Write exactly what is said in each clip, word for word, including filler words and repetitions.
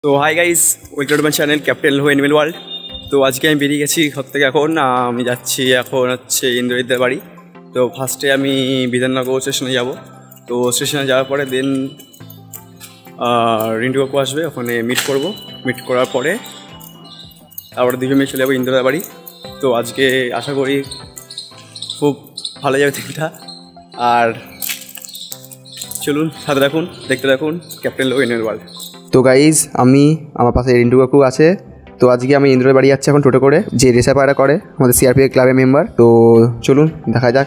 তো hi guys, welcome to my channel captain ho animal world. তো আজকে আমি বেরিয়ে গেছি ঘর থেকে। এখন আমি যাচ্ছি এখন হচ্ছে ইন্দ্রজিৎদের বাড়ি। তো ফার্স্টে আমি বিধাননগর স্টেশনে যাব। তো স্টেশনে যাওয়ার পরে দেন রিন্টু কাকু আসবে, ওখানে মিট করব। মিট করার পরে তারপরে দুজন মিলে চলে যাবো ইন্দ্রদার বাড়ি। তো আজকে আশা করি খুব ভালো যাবে দিনটা। আর চলুন সাথে রাখুন, দেখতে রাখুন ক্যাপ্টেন হো অ্যানিমেল ওয়ার্ল্ড। তো গাইজ, আমি আমার পাশে রিন্টু কাকু আছে। তো আজকে আমি ইন্দ্রের বাড়ি যাচ্ছি এখন টোটো করে, যে রেসা পায়রা করে আমাদের সিআরপিএফ ক্লাবের মেম্বার। তো চলুন দেখা যাক।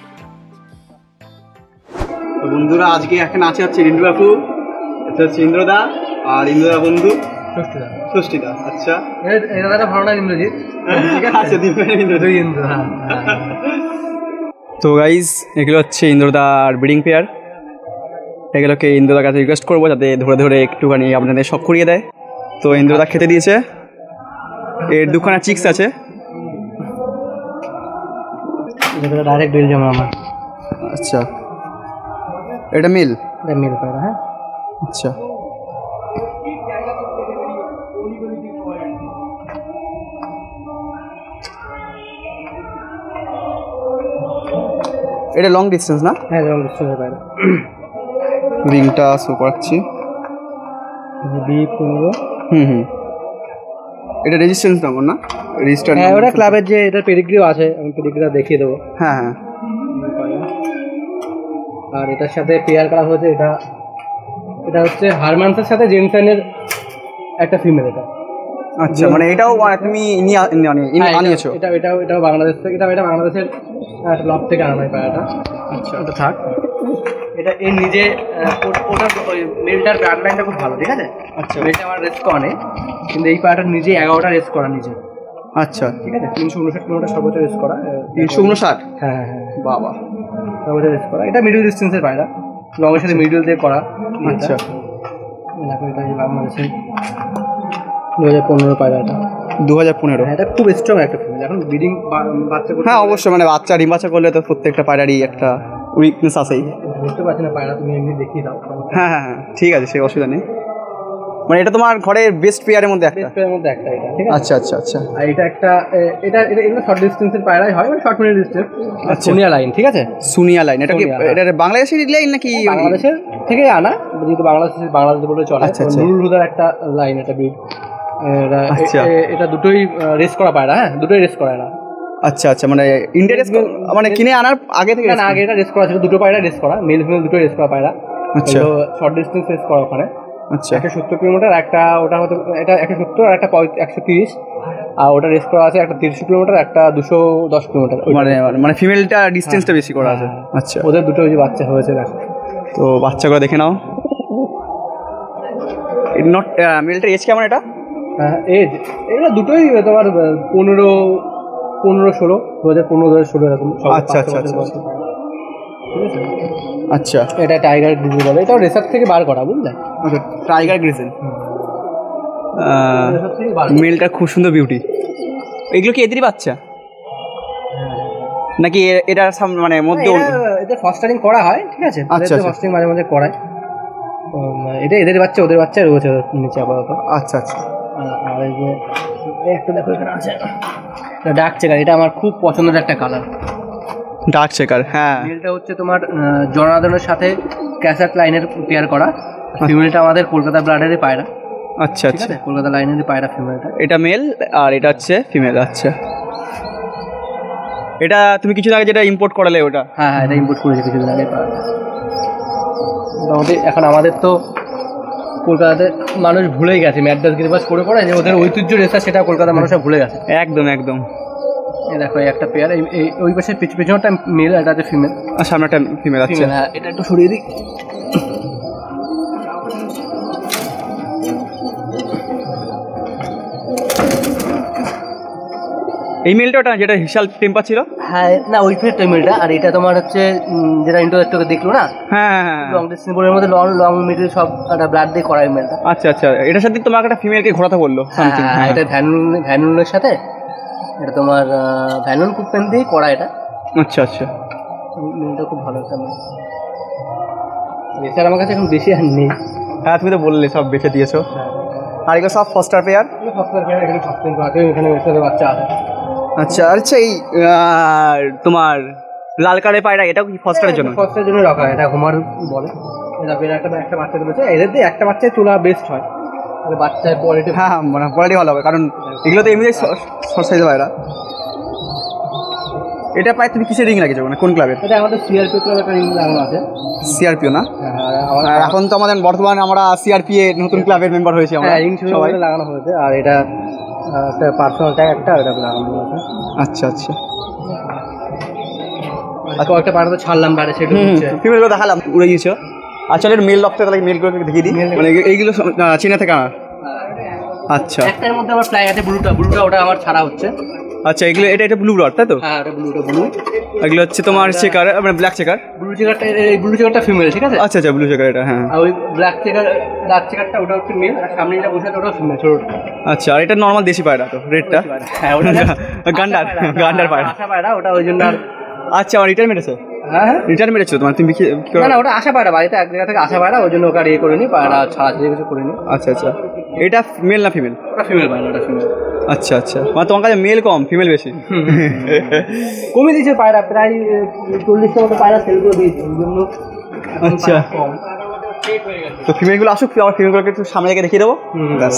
তো বন্ধুরা, আজকে এখানে আছে হচ্ছে রিন্টু কাকু, এটা হচ্ছে ইন্দ্রদা, আর ইন্দ্রদা বন্ধু ষষ্ঠীদা। ষষ্ঠীদা আচ্ছা, এটা ভালো না ইন্দ্রজিৎ। আচ্ছা ইন্দ্র। তো গাইজ, এগুলো হচ্ছে ইন্দ্রদার ব্রিডিং পেয়ার। এগুলোকে ইন্দ্রদার কাছে রিকোয়েস্ট করবো যাতে ধরে ধরে একটুখানি আপনাদের শখ করিয়ে দেয়। তো ইন্দ্রদা খেতে দিয়েছে। এর দুখানা চিক্স আছে। ডাইরেক্ট বিল জমা আমার। আচ্ছা, এটা মিল? এটা মিল পায়রা। হ্যাঁ আচ্ছা, এটা লং ডিস্টেন্স না? হ্যাঁ লং ডিস্টেন্সের পায়রা। রিংটা শো করাচ্ছি বি পনেরো। হুম হুম এটা রেজিস্ট্রেশন নাম্বার না? রেজিস্টার। হ্যাঁ, ওটা ক্লাবের যে এটা পেডিগ্রিও আছে, আমি পেডিগ্রিটা দেখিয়ে দেবো। হ্যাঁ হ্যাঁ। আর এটার সাথে পেয়ার করা হয়েছে, এটা এটা হচ্ছে হারমান্সের সাথে জেনসেনের একটা ফিমেল। এটা আচ্ছা, মানে এটাও তুমি আনিয়েছো? এটা এটাও এটাও বাংলাদেশ থেকে, এটা এটা বাংলাদেশের ব্লক থেকে আনা হয় পায়রাটা। আচ্ছা, ওটা থাক। এটা এর নিজে ওটা মেলটার ব্লাড লাইনটা খুব ভালো, ঠিক আছে? আচ্ছা, মেলটা আমার রেস্ট করা নেই, কিন্তু এই পায়রাটা নিজে এগারোটা রেস্ট করা নিজে। আচ্ছা ঠিক আছে, তিনশো উনষাট কিলোমিটার সর্বোচ্চ রেস্ট করা। তিনশো উনষাট? হ্যাঁ হ্যাঁ হ্যাঁ, বাবা, সর্বোচ্চ রেস্ট করা। এটা মিডল ডিস্টেন্সের পায়রা, লংয়ের সাথে মিডল দিয়ে করা। আচ্ছা, দেখো এটা বাংলাদেশের দু হাজার পনেরো পায়রা। এটা দু হাজার পনেরো? এটা খুব স্ট্রং একটা ফিমেল, এখন ব্রিডিং বাচ্চা করতে। হ্যাঁ অবশ্যই, মানে বাচ্চা ডিম বাচ্চা করলে তো প্রত্যেকটা পায়রারই একটা উইকনেস আছেই। বুঝতে পারছি না পায়রা, তুমি এমনি দেখিয়ে দাও। হ্যাঁ হ্যাঁ হ্যাঁ, ঠিক আছে, সেই অসুবিধা নেই। মানে এটা তোমার ঘরের বেস্ট পেয়ারের মধ্যে একটা? বেস্ট পেয়ারের মধ্যে একটা এটা, ঠিক আছে? আচ্ছা আচ্ছা আচ্ছা। আর এটা একটা এটা এটা এগুলো শর্ট ডিস্টেন্সের পায়রাই হয়, মানে short middle distance. Sonia line, ঠিক আছে? সোনিয়া লাইন, এটা কি এটা বাংলাদেশের লাইন নাকি? বাংলাদেশের থেকে আনা, যেহেতু বাংলাদেশের বাংলাদেশ বলে চলে। আচ্ছা আচ্ছা, নুরুল হুদার একটা লাইন, এটা ব্রিড। এটা দুটোই রেস করা পায়রা। হ্যাঁ, দুটোই রেস করা না। আচ্ছা আচ্ছা, মানে ইন্ডিয়া রেস মানে কিনে আনার আগে থেকে? না, আগে এটা রেস করা ছিল, দুটো পায়রা রেস করা, মেল ফিমেল দুটোই রেস করা পায়রা। আচ্ছা, শর্ট ডিস্টেন্স রেস করা ওখানে। আচ্ছা, একশো সত্তর কিলোমিটার একটা, ওটা হয়তো এটা একশো সত্তর, আর একটা একশো তিরিশ। আর ওটা রেস করা আছে একটা তিরিশ কিলোমিটার, একটা দুশো দশ কিলোমিটার। মানে মানে ফিমেলটা ডিস্টেন্সটা বেশি করা আছে। আচ্ছা, ওদের দুটো ওই যে বাচ্চা হয়েছে, দেখো। তো বাচ্চাগুলো দেখে নাও। নট মেলটার এজ কেমন এটা? হ্যাঁ, এজ এগুলো দুটোই তোমার পনেরো পনেরো ষোলো, দু হাজার পনেরো দু হাজার ষোলো এরকম। আচ্ছা আচ্ছা আচ্ছা আচ্ছা। এটা টাইগার গ্রিজেল বলে, এটাও রেসার থেকে বার করা, বুঝলে? আচ্ছা, টাইগার গ্রিজেল। মেলটা খুব সুন্দর বিউটি। এগুলো কি এদেরই বাচ্চা নাকি এটা মানে মধ্যে? এটা ফস্টারিং করা হয়, ঠিক আছে? আচ্ছা, ফস্টারিং মাঝে মাঝে করায়। এটা এদের বাচ্চা, ওদের বাচ্চা রয়েছে নিচে আপাতত। আচ্ছা আচ্ছা। আর এই যে একটা দেখো এখানে আছে ডার্ক চেকার, এটা আমার খুব পছন্দের একটা কালার। ডার্ক চেকার, হ্যাঁ। মেলটা হচ্ছে তোমার জনার্দনের সাথে ক্যাসাট লাইনের পেয়ার করা। ফিমেলটা আমাদের কলকাতা ব্লাডেরই পায়রা। আচ্ছা আচ্ছা, কলকাতা লাইনেরই পায়রা ফিমেলটা। এটা মেল আর এটা হচ্ছে ফিমেল। আচ্ছা, এটা তুমি কিছুদিন আগে যেটা ইম্পোর্ট করালে ওটা? হ্যাঁ হ্যাঁ, এটা ইম্পোর্ট করেছে কিছুদিন আগে। মোটামুটি এখন আমাদের তো কলকাতাতে মানুষ ভুলেই গেছে, ম্যাড্রাস গিরিবাস করে করে যে ওদের ঐতিহ্য রেসা, সেটা কলকাতার মানুষরা ভুলে গেছে। একদম একদম। এই দেখো এই একটা পেয়ার, এই ওই পাশে পিছু পিছনটা মেল, এটা হচ্ছে ফিমেল, আর সামনেটা ফিমেল। আচ্ছা, হ্যাঁ, এটা একটু সরিয়ে দিই। এই মেলটা ওটা যেটা হিসাল টেম্পার ছিল? হ্যাঁ, না ওই ফের মেলটা। আর এটা তোমার হচ্ছে যেটা ইন্টারনেটকে দেখলো না? হ্যাঁ হ্যাঁ, লং ডিস্টেন্স বোর্ডের মধ্যে লং লং মিডল সব একটা ব্লাড দিয়ে করা মেলটা। আচ্ছা আচ্ছা, এটার সাথে তোমাকে একটা ফিমেলকে ঘোরাতে বললো সামথিং? হ্যাঁ, এটা ভ্যানুন ভ্যানুনের সাথে, এটা তোমার ভ্যানুন কুপেন দিয়ে করা এটা। আচ্ছা আচ্ছা, মেলটা খুব ভালো একটা মেল। রেসার আমার কাছে এখন বেশি আর নেই। হ্যাঁ, তুমি তো বললে সব বেঁচে দিয়েছো। হ্যাঁ, আর এগুলো সব ফস্টার পেয়ার। ফস্টার পেয়ার, এখানে ফস্টার আছে, এখানে মেসের বাচ্চা আছে। আচ্ছা আচ্ছা, এই তোমার লাল কালের পায়রা এটাও কি ফস্টারের জন্য? ফস্টারের জন্য রাখা, এটা হোমার বলে। এটা বের একটা একটা বাচ্চা তুলেছে, এদের দিয়ে একটা বাচ্চায় তোলা বেস্ট হয়, তাহলে বাচ্চার কোয়ালিটি, হ্যাঁ মানে কোয়ালিটি ভালো হবে, কারণ এগুলো তো এমনি শর্ট সাইজের পায়রা। এটা পায় তুমি কিসের রিং লাগিয়েছো, মানে কোন ক্লাবের? এটা আমাদের সিআরপি ক্লাবের একটা রিং লাগানো আছে। সিআরপিও না? আর এখন তো আমাদের বর্তমানে আমরা সিআরপি এর নতুন ক্লাবের মেম্বার হয়েছি আমরা সবাই, লাগানো হয়েছে। আর এটা একটা পার্সোনাল ট্যাগ একটা, এটা লাগানো হয়েছে। আচ্ছা আচ্ছা, একটা পায়রা তো ছাড়লাম বাইরে, সেটা ফিমেলগুলো দেখালাম, উড়ে গিয়েছো। আচ্ছা, এর মেল লকতে তাহলে মেলগুলো দেখিয়ে দিই, মানে এইগুলো চীনা থেকে আনা। আচ্ছা, একটার মধ্যে আমার ফ্লাই আছে ব্লুটা, ব্লুটা ওটা আমার ছাড়া হচ্ছে। আচ্ছা, এগুলো এটা এটা ব্লু ডট তাই তো? হ্যাঁ, এটা ব্লুটা ব্লু। এগুলো হচ্ছে তোমার চেকার, মানে ব্ল্যাক চেকার। ব্লু চেকারটা, এই ব্লু চেকারটা ফিমেল, ঠিক আছে? আচ্ছা আচ্ছা, ব্লু চেকার এটা, হ্যাঁ। আর ওই ব্ল্যাক চেকার, ব্ল্যাক চেকারটা ওটা হচ্ছে মেল, আর সামনে যেটা বসে আছে ওটাও ফিমেল, ছোটটা। আচ্ছা, আর এটা নরমাল দেশি পায়রা তো, রেডটা? হ্যাঁ, ওটা গান্ডার, গান্ডার পায়রা, আশা পায়রা ওটা, ওই জন্য। আচ্ছা, আমার রিটার্ন মেরেছে? হ্যাঁ হ্যাঁ, রিটার্ন মেরেছো তোমার? তুমি না না, ওটা আশা পায়রা, বাড়িতে এক জায়গা থেকে আশা পায়রা, ওই জন্য ওকে ইয়ে করে নি, পায়রা ছাড়া দিয়ে কিছু করে নি। আচ্ছা আচ্ছা, এটা মেল না ফিমেল? ওটা ফিমেল পায়রা, ওটা ফিমেল। আচ্ছা আচ্ছা, মানে তোমার কাছে মেল কম, ফিমেল বেশি? কমে দিয়েছে পায়রা, প্রায় চল্লিশটা মতো পায়রা সেল করে দিয়েছে, ওই জন্য। আচ্ছা, তো ফিমেলগুলো আসুক, আমার ফিমেলগুলোকে একটু সামনে থেকে দেখিয়ে দেবো। ব্যাস,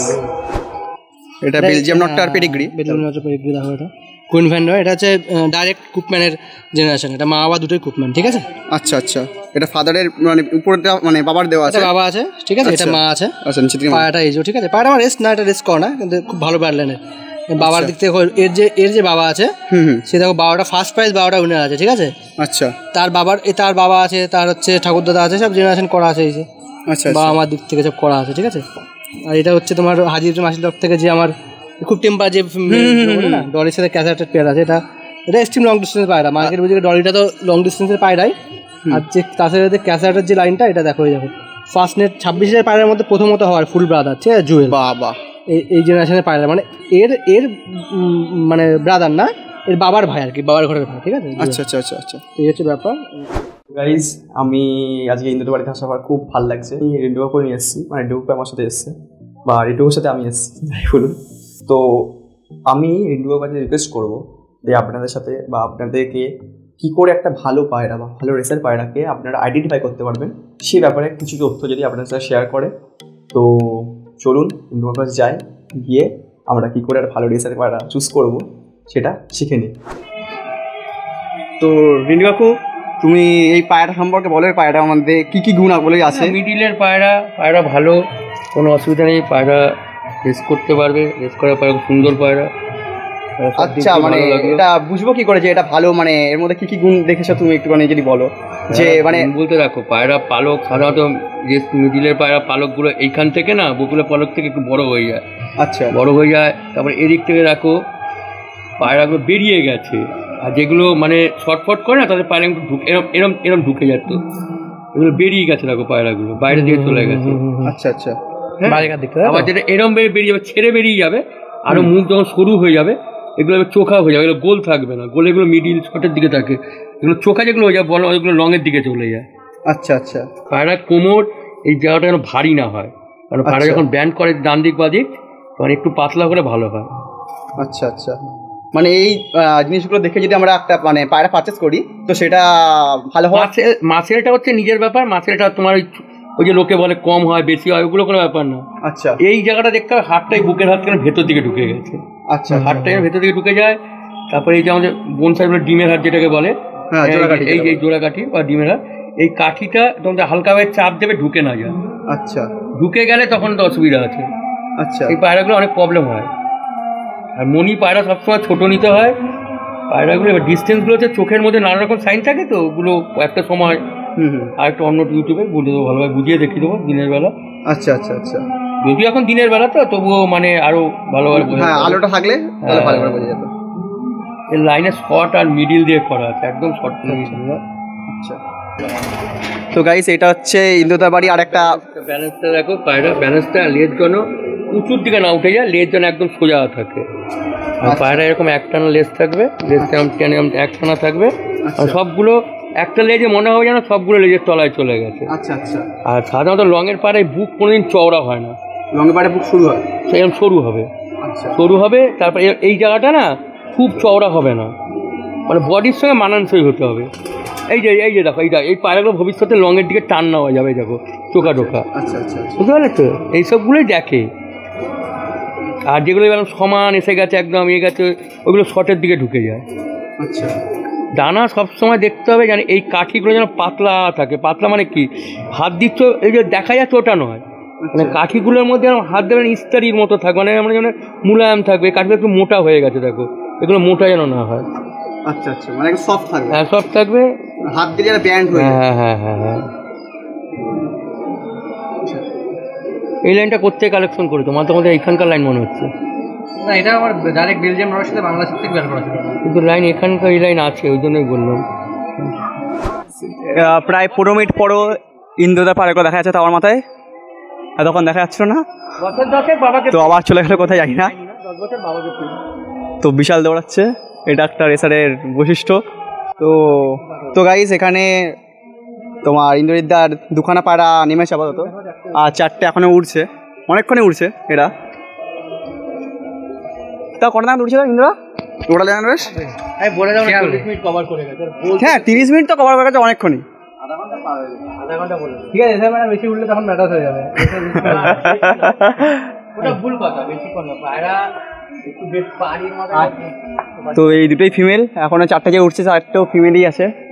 এটা বেলজিয়াম নটটার পেডিগ্রি। বেলজিয়াম নটটার পেডিগ্রি দেখো, এটা কুইন ভ্যান নয়, এটা হচ্ছে ডাইরেক্ট কুপম্যানের জেনারেশন, এটা মা বাবা দুটোই কুপম্যান, ঠিক আছে? আচ্ছা আচ্ছা, এটা ফাদারের মানে উপরটা মানে বাবার দেওয়া আছে, বাবা আছে, ঠিক আছে, এটা মা আছে। আচ্ছা, নিচে থেকে পায়রাটা এই যে, ঠিক আছে, পায়রাটা আমার রেস্ট না, এটা রেস্ট করে না, কিন্তু খুব ভালো ব্র্যান্ড লাইনের। বাবার দিক থেকে এর যে এর যে বাবা আছে, সে দেখো বাবাটা ফার্স্ট প্রাইজ, বাবাটা উইনার আছে, ঠিক আছে? আচ্ছা, তার বাবার এ তার বাবা আছে, তার হচ্ছে ঠাকুরদাদা আছে, সব জেনারেশন করা আছে এই যে। আচ্ছা, বাবা আমার দিক থেকে সব করা আছে, ঠিক আছে? আর এটা হচ্ছে তোমার হাজির মাসির তরফ থেকে যে আমার খুব টেম্পার যে না ডলির সাথে ক্যাসারটার পেয়ার আছে, এটা এটা এক্সট্রিম লং ডিস্টেন্সের পায়রা। মার্কেট বুঝে ডলিটা তো লং ডিস্টেন্সের পায়রাই, আর যে তার সাথে ক্যাসারটার যে লাইনটা, এটা দেখো, এই দেখো ফার্স্ট নেট ছাব্বিশ হাজার পায়রার মধ্যে প্রথমত হওয়ার ফুল ব্রাদার, ঠিক আছে? জুয়েল, বাবা, এই এই জেনারেশনের পায়রা, মানে এর এর মানে ব্রাদার না, এর বাবার ভাই আর কি, বাবার ঘরের ভাই, ঠিক আছে? আচ্ছা আচ্ছা আচ্ছা আচ্ছা, এই হচ্ছে ব্যাপার। গাইজ, আমি আজকে ইন্দুর বাড়িতে আসার পর খুব ভালো লাগছে। রেডুয়া করে নিয়ে এসেছি, মানে রেডুয়া আমার সাথে এসছে, বা রেডুয়ার সাথে আমি এসেছি, যাই বলুন। তো আমি রেডুয়া বাড়িতে রিকোয়েস্ট করবো যে আপনাদের সাথে বা আপনাদেরকে কী করে একটা ভালো পায়রা বা ভালো রেসের পায়রাকে আপনারা আইডেন্টিফাই করতে পারবেন, সেই ব্যাপারে কিছু তথ্য যদি আপনাদের সাথে শেয়ার করে। তো চলুন রেডুয়ার কাছে যাই, গিয়ে আমরা কী করে একটা ভালো রেসের পায়রা চুজ করবো সেটা শিখে নিই। তো রিন্টু কাকু, তুমি এই পায়রা সম্পর্কে বলো, পায়রা আমাদের কী কী গুণাবলী আছে? মিডিলের পায়রা, পায়রা ভালো, কোনো অসুবিধা নেই, পায়রা রেস করতে পারবে, রেস করার পায়রা সুন্দর পায়রা। আচ্ছা, মানে এটা বুঝবো কি করে যে এটা ভালো, মানে এর মধ্যে কি কি গুণ দেখেছো তুমি একটুখানি যদি বলো, যে মানে বলতে রাখো পায়রা পালক সাধারণত যে মিডিলের পায়রা পালকগুলো এইখান থেকে না বকুলের পালক থেকে একটু বড় হয়ে যায়। আচ্ছা, বড় হয়ে যায়, তারপরে এদিক থেকে রাখো পায়রাগুলো বেরিয়ে গেছে, আর যেগুলো মানে শর্টফট করে না তাদের পায়রা একটু ঢুকে এরম এরম এরম ঢুকে যেত, এগুলো বেরিয়ে গেছে দেখো পায়রাগুলো বাইরে দিয়ে চলে গেছে। আচ্ছা আচ্ছা, আবার যেটা এরম বেরিয়ে বেরিয়ে যাবে, ছেড়ে বেরিয়ে যাবে, আরও মুখ যখন সরু হয়ে যাবে এগুলো চোখা হয়ে যাবে, এগুলো গোল থাকবে না, গোল এগুলো মিডিল শর্টের দিকে থাকে, এগুলো চোখা যেগুলো হয়ে যায় বলো ওইগুলো লংয়ের দিকে চলে যায়। আচ্ছা আচ্ছা, পায়রা কোমর এই জায়গাটা যেন ভারী না হয়, কারণ পায়রা যখন ব্যান্ড করে ডান দিক বা দিক তখন একটু পাতলা করে ভালো হয়। আচ্ছা আচ্ছা, মানে এই জিনিসগুলো দেখে যদি আমরা একটা মানে পায়রা পারচেস করি তো সেটা ভালো হয়। মাসেল মাসেলটা হচ্ছে নিজের ব্যাপার, মাসেলটা তোমার ওই ওই যে লোকে বলে কম হয় বেশি হয় ওগুলো কোনো ব্যাপার না। আচ্ছা, এই জায়গাটা দেখতে হবে হাতটাই বুকের হাত কেন ভেতর দিকে ঢুকে গেছে। আচ্ছা, হাতটাই ভেতর দিকে ঢুকে যায়, তারপরে এই যে আমাদের বোন সাইড ডিমের হাত যেটাকে বলে, এই যে জোড়া কাঠি বা ডিমের হাত, এই কাঠিটা তোমাদের হালকাভাবে চাপ দেবে ঢুকে না যায়। আচ্ছা, ঢুকে গেলে তখন তো অসুবিধা আছে। আচ্ছা, এই পায়রাগুলো অনেক প্রবলেম হয়। আর মনি পায়রা সবসময় ছোটো নিতে হয় পায়রাগুলো। এবার ডিস্টেন্সগুলো হচ্ছে চোখের মধ্যে নানা রকম সাইন থাকে, তো ওগুলো একটা সময় আর একটা অন্য ইউটিউবে বলে দেবো, ভালোভাবে বুঝিয়ে দেখিয়ে দেবো দিনের বেলা। আচ্ছা আচ্ছা আচ্ছা, যদিও এখন দিনের বেলা তো তবুও মানে আরও ভালোভাবে হ্যাঁ আলোটা থাকলে ভালো করে বোঝা যেত। এর লাইনে শর্ট আর মিডিল দিয়ে করা আছে, একদম শর্ট। আচ্ছা, তো গাইস এটা হচ্ছে ইন্দুদার বাড়ি। আর একটা ব্যালেন্সটা দেখো পায়রা, ব্যালেন্সটা লেজ যেন উঁচুর দিকে না উঠে যায়, লেজ যেন একদম সোজা থাকে। আর পায়রা এরকম একটানা লেজ থাকবে, লেজটা টেনে একটানা থাকবে, আর সবগুলো একটা লেজে মনে হবে যেন সবগুলো লেজের তলায় চলে গেছে। আচ্ছা আচ্ছা, আর সাধারণত লংয়ের পায়রায় বুক কোনোদিন চওড়া হয় না, লংয়ে পাড়ে বুক শুরু হয়, সেরকম সরু হবে, আচ্ছা সরু হবে। তারপরে এ- এই জায়গাটা না খুব চওড়া হবে না, মানে বডির সঙ্গে মানানসই হতে হবে। এই যে এই যে দেখো এইটা, এই পায়রাগুলো ভবিষ্যতে লংয়ের দিকে টান নেওয়া যাবে, দেখো চোখা টোকা, আচ্ছা আচ্ছা আচ্ছা বুঝতে পারলে তো? এইসবগুলোই দেখে। আর যেগুলো এবার সমান এসে গেছে একদম ইয়ে গেছে, ওগুলো শর্টের দিকে ঢুকে যায়। আচ্ছা দানা সবসময় দেখতে হবে যেন এই কাঠিগুলো যেন পাতলা থাকে। পাতলা মানে কি, হাত দিচ্ছ এই যে দেখা যাচ্ছে ওটা নয়, মানে কাঠিগুলোর মধ্যে যেন হাত দেবেন ইস্তারির মতো থাকবে, মানে আমরা যেন মুলায়ম থাকবে। কাঠিগুলো একটু মোটা হয়ে গেছে দেখো, এগুলো মোটা যেন না হয়। আচ্ছা আচ্ছা মানে একটু সফট থাকবে, হ্যাঁ সব থাকবে, হাত দিলে একটা ব্যান্ড হয়ে যায়। হ্যাঁ হ্যাঁ হ্যাঁ হ্যাঁ। এই লাইনটা কোথায় কালেকশন করে? তোমার তো আমাদের এইখানকার লাইন মনে হচ্ছে, না এটা আমার ডাইরেক্ট বেলজিয়াম নরের সাথে বাংলাদেশ থেকে বের করা ছিল। কিন্তু লাইন এখানকার এই লাইন আছে, ওই জন্যই বললাম। আহ, প্রায় পনেরো মিনিট পরও ইন্দ্রদা পাড়াগুলো দেখা যাচ্ছে তো আমার মাথায়, এতক্ষণ দেখা যাচ্ছিল না, বছর দশেক বাবাকে তো আবার চলে গেলে কোথায় জানি না। দশ বছর বাবাকে পেয়ে। তো বিশাল দৌড়াচ্ছে, এটা একটা রেসারের বৈশিষ্ট্য। তো তো গাইস এখানে তোমার ইন্দ্রজিৎদার দুখানা পাড়া নেমেছে আপাতত, আর চারটে এখনও উড়ছে, অনেকক্ষণে উড়ছে এরা। তা কটা নাগাদ উঠছে ইন্দ্রা টোটাল জানান বেশ? আমি বলে দাও চল্লিশ মিনিট কভার করে গেছে। হ্যাঁ তিরিশ মিনিট তো কভার করে গেছে অনেকক্ষণই। আধা ঘন্টা বলে ঠিক আছে, এসে মানে বেশি উঠলে তখন ম্যাটার হয়ে যাবে। ওটা ভুল কথা, বেশি কথা পায়রা একটু বেশ পাড়ির মতো। তো এই দুটোই ফিমেল, এখনও চারটে যে উঠছে চারটেও ফিমেলই আছে।